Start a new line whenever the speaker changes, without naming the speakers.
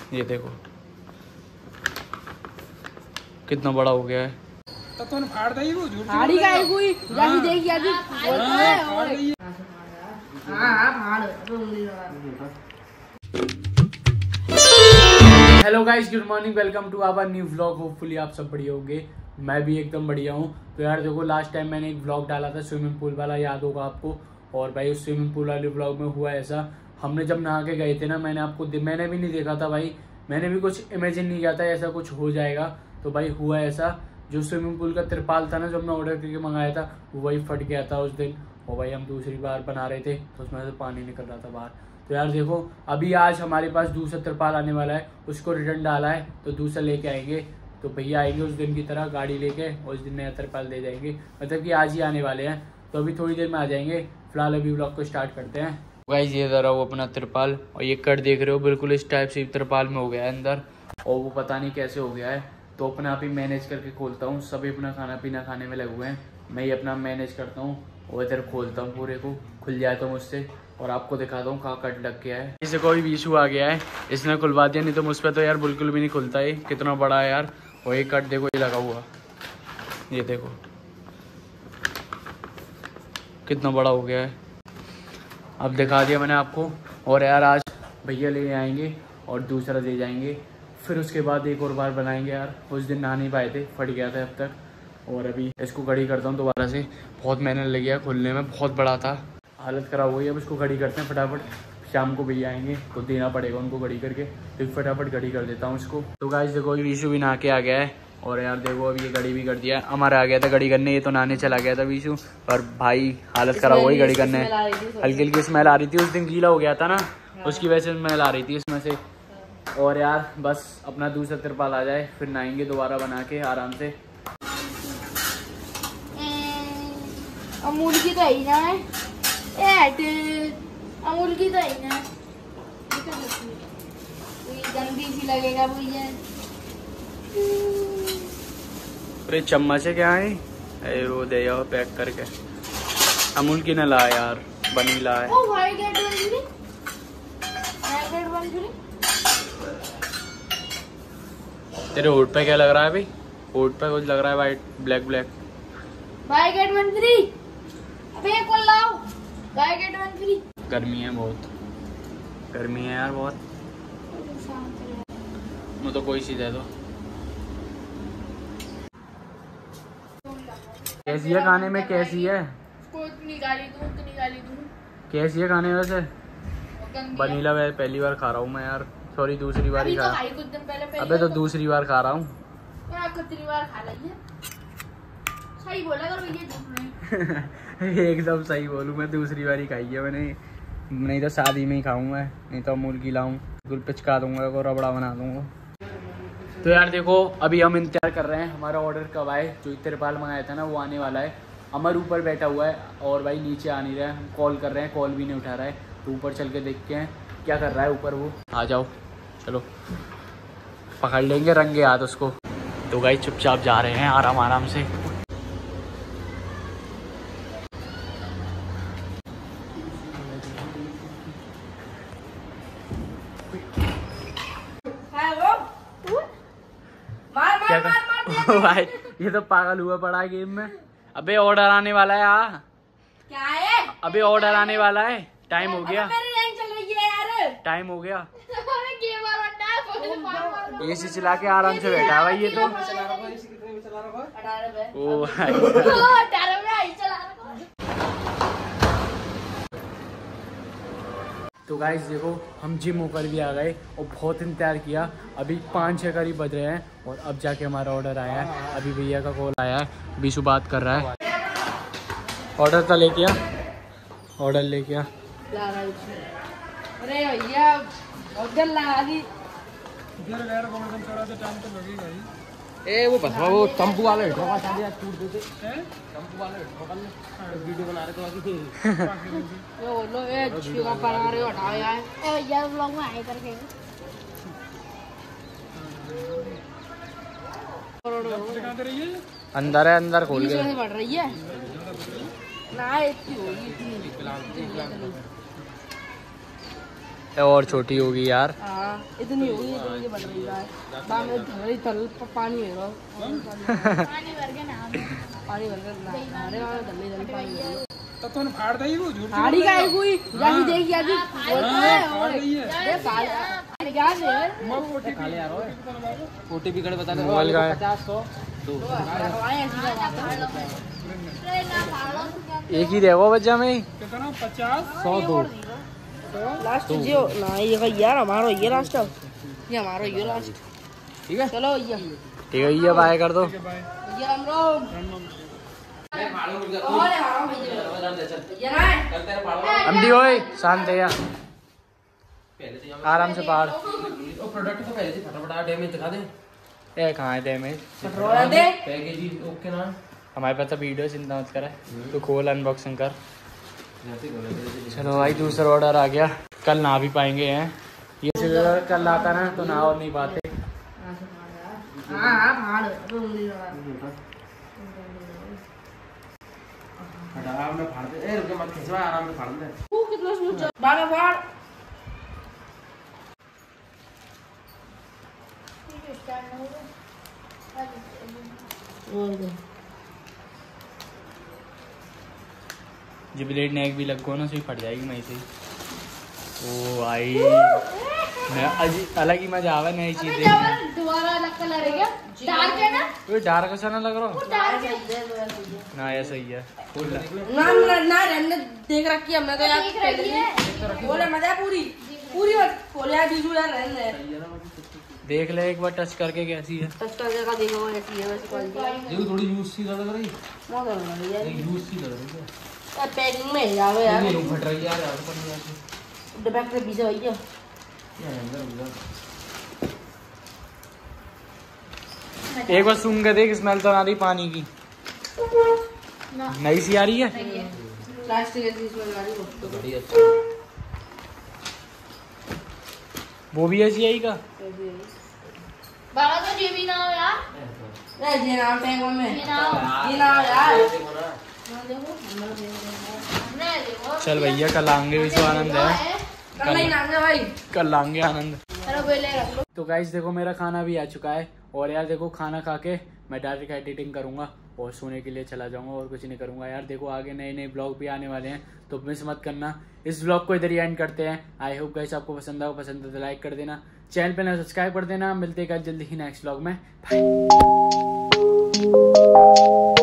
ये देखो कितना बड़ा हो गया है।
तो तुम फाड़ दई वो झूठ
फाड़ी का है कोई जाके देख यार बोलता है और हां फाड़।
Hello guys, good morning, welcome to our new vlog. Hopefully आप सब बढ़िया होंगे, मैं भी एकदम बढ़िया हूँ। तो यार देखो, लास्ट टाइम मैंने एक व्लॉग डाला था स्विमिंग पूल वाला, याद होगा आपको। और भाई उस स्विमिंग पूल वाले व्लॉग में हुआ ऐसा, हमने जब नहा के गए थे ना, मैंने भी नहीं देखा था भाई, मैंने भी कुछ इमेजिन नहीं किया था ऐसा कुछ हो जाएगा। तो भाई हुआ ऐसा, जो स्विमिंग पूल का तिरपाल था ना, जो हमने ऑर्डर करके मंगाया था, वो वही फट गया था उस दिन। और भाई हम दूसरी बार बना रहे थे तो उसमें से पानी निकल रहा था बाहर। तो यार देखो, अभी आज हमारे पास दूसरा तिरपाल आने वाला है, उसको रिटर्न डाला है, तो दूसरा लेके आएंगे। तो भैया आएंगे उस दिन की तरह गाड़ी लेके, और उस दिन नया तिरपाल दे जाएंगे, मतलब कि आज ही आने वाले हैं। तो अभी थोड़ी देर में आ जाएंगे। फिलहाल अभी व्लॉग को स्टार्ट करते हैं। गाइस ये जरा वो अपना तिरपाल, और ये कट देख रहे हो, बिल्कुल इस टाइप से तिरपाल में हो गया है अंदर, और वो पता नहीं कैसे हो गया है। तो अपना आप ही मैनेज करके खोलता हूँ। सभी अपना खाना पीना खाने में लगे हुए हैं, मैं ही अपना मैनेज करता हूँ और इधर खोलता हूँ पूरे को। खुल जाए तो मुझसे, और आपको दिखाता हूँ कहाँ कट लग गया है। इसे कोई इशू आ गया है, इसने खुलवा दिया, नहीं तो मुझ पर तो यार बिल्कुल भी नहीं खुलता है। कितना बड़ा है यार। और ये कट देखो, ये लगा हुआ, ये देखो कितना बड़ा हो गया है। अब दिखा दिया मैंने आपको। और यार आज भैया ले आएंगे और दूसरा दे जाएंगे, फिर उसके बाद एक और बार बनाएंगे। यार उस दिन नहा नहीं पाए थे, फट गया था अब तक। और अभी इसको खड़ी करता हूँ दोबारा से, बहुत मेहनत लगी है खोलने में, बहुत बड़ा था, हालत ख़राब हो गई। अब इसको खड़ी करते हैं फटाफट, शाम को भैया आएंगे तो देना पड़ेगा उनको खड़ी करके, तो फटाफट खड़ी कर देता हूँ इसको। तो गाइस देखो, विशु भी नहा के आ गया है। और यार देखो, अब ये गड़ी भी कर दिया, हमारा आ गया था गड़ी करने, ये तो नहाने चला गया था विशु। और भाई हालत ख़राब हो गई गड़ी करने, हल्की हल्की स्मेल आ रही थी, उस दिन गीला हो गया था ना, उसकी वजह से स्मेल आ रही थी इसमें से। और यार बस अपना दूसरा तिरपाल आ जाए, फिर नहाएंगे दोबारा बना के आराम से।
अमूल की तो ही ना है, अमूल की तो ही ना, गंदी सी लगेगा भैया।
अरे चम्मच है क्या है, अरे वो दे जाओ पैक करके। अमूल की न ला यार, वनीला है।
ओ भाई गेट बंद।
तेरे होठ पे क्या लग रहा है भाई? होठ पे कुछ लग रहा है वाइट, ब्लैक ब्लैक।
भाई गेट मंत्री, अबे कॉल लाओ, भाई गेट मंत्री।
गर्मी है बहुत, गर्मी है यार बहुत। मैं तो कोई सी दे दो। कैसी है खाने में, कैसी है?
निकाली दूं।
कैसी है खाने में वैसे? वनीला वैसे पहली बार खा रहा हूँ मैं यार, सॉरी दूसरी बार ही खा।
कुछ दिन पहले
अबे तो दूसरी बार खा रहा हूँ।
कितनी बार खा ली है, सही बोला करो ये झूठ नहीं।
एकदम सही बोलूँ, मैं दूसरी बार ही खाई है मैंने, नहीं तो शादी में ही खाऊँ मैं, नहीं तो अमूल की लाऊँ, बिल्कुल पिचका दूंगा और रबड़ा बना दूंगा। तो यार देखो, अभी हम इंतजार कर रहे हैं हमारा ऑर्डर कब आए। जो तिरपाल मंगाया था ना, वो आने वाला है। अमर ऊपर बैठा हुआ है और भाई नीचे आ नहीं रहा है, हम कॉल कर रहे हैं, कॉल भी नहीं उठा रहा है। तो ऊपर चल के देखते हैं क्या कर रहा है ऊपर वो। आ जाओ चलो, पकड़ लेंगे रंगे हाथ उसको। तो भाई चुपचाप जा रहे हैं आराम आराम से। क्या कर भाई, ये तो पागल हुआ पड़ा है गेम में। अबे ऑर्डर आने वाला है,
क्या है?
अबे ऑर्डर आने वाला है, टाइम हो गया,
मेरी रैंक चल रही है यार,
टाइम हो गया।
गेम
ये चला के आराम से बैठा है भाई ये तो। ओ तो गाइस देखो, हम जिम होकर भी आ गए और बहुत इंतजार किया। अभी 5-6 करीब बज रहे हैं और अब जाके हमारा ऑर्डर आया है। अभी भैया का कॉल आया है, बीशु बात कर रहा है। ऑर्डर तो लेके आ, ऑर्डर लेके आ।
अरे भैया ऑर्डर लगा दी।
ए वो बस वो तंबू वाले ठोका चांदी आज टूट देते हैं, तंबू वाले ठोका ले वीडियो बना रहे तो बाकी
यो लो ए छिका बना रहे हो, हटाओ यार। ए भैया व्लॉग में आए करके
अंदर है, अंदर खोल के
बढ़ रही है ना, इतनी होगी इतनी।
और छोटी होगी यार।
इतनी होगी, इतनी बढ़ रही है। पानी है
पानी भर के नहा दो।
पानी भर कर नहाने वाला जल्दी जल्दी पानी भर लो।
तो तुम फाड़ दई वो झूठ
फाड़ी का है कोई जानी देखी आज
फाड़ रही है।
ये फाड़ क्या है
मैं ओटी खा ले यार। ओटीपी कार्ड बता दे।
मोबाइल का है
50 100 2
एक ही रहेगा बच्चा में।
कितना 50
100 2
लास्ट जो ना ये यार हमारा ये लास्ट अब ये हमारा ये लास्ट।
ठीक है
चलो ये
ठीक है, ये बाय कर दो।
ये हम लोग और हां भाई ये ना
अम्दी ओए शांत है यार, आराम से पहाड़।
वो प्रोडक्ट तो पहले से फटाफट डैमेज दिखा दे।
ये कहाँ है डैमेज?
रोया दे
पैकेजिंग ओके ना।
हमारे पास तो वीडियो चिंता मत करे, तो खोल अनबॉक्सिंग कर। चलो भाई दूसरा ऑर्डर आ गया। कल ना भी पाएंगे हैं ये सिलेंडर, कल आता ना तो ना और नहीं पाते।
हां फाड़
आराम में फाड़ दे। ए रुक मत खिंचवा, आराम में फाड़ दे।
तू कितना स्मूथ चल बाबा फाड़।
जो ब्लेड नेक भी लग गो ना उसे फट जाएगी वहीं से। ओ भाई अलग ही मजा आवा नई चीजें।
दोबारा अलग कलर है क्या? डार्क है ना?
तो डार्क सा ना लग रहा
वो डार्क है।
ना, ये सही है।
ना रहने देख रखी हमने तो यार।
देख रही है।
बोले मजा पूरी पूरी मत खोले यार बीजू यार रहने
देख ले एक बार टच करके कैसी है।
टच करके का देखो ऐसी है वैसे क्वालिटी।
देखो थोड़ी यूज सी लग रही।
मौत हो रही है
यूज सी लग रही है
यार। पैकिंग में जाओ यार।
ये फट रही है यार पर नहीं आती।
डिबेक्ट के पीछे भैया
ये अंदर
एक बार सूंघ के देख, स्मेल तो आ रही पानी की। नई सी आ रही है।
प्लास्टिक की स्मेल आ रही है तो
बढ़िया।
वो भी ऐसी आई का।
बाबा तो ये भी ना हो यार।
नहीं ये नाम टैग में
ये ना हो।
ये ना यार।
देखो ना
हमने देखो।
चल भैया कल आएंगे, विश्व आनंद है।
कल नहीं नाम भाई
कल आएंगे आनंद।
चलो बेले रख लो।
तो गाइस देखो मेरा खाना भी आ चुका है। और यार देखो खाना खा के मैं डायरेक्ट एडिटिंग करूंगा और सोने के लिए चला जाऊंगा और कुछ नहीं करूंगा। यार देखो आगे नए नए ब्लॉग भी आने वाले हैं तो मिस मत करना। इस ब्लॉग को इधर ही एंड करते हैं। आई होप गाइस आपको पसंद आए, पसंद है तो लाइक कर देना, चैनल पे ना सब्सक्राइब कर देना। मिलते हैं जल्दी ही नेक्स्ट ब्लॉग में। बाय।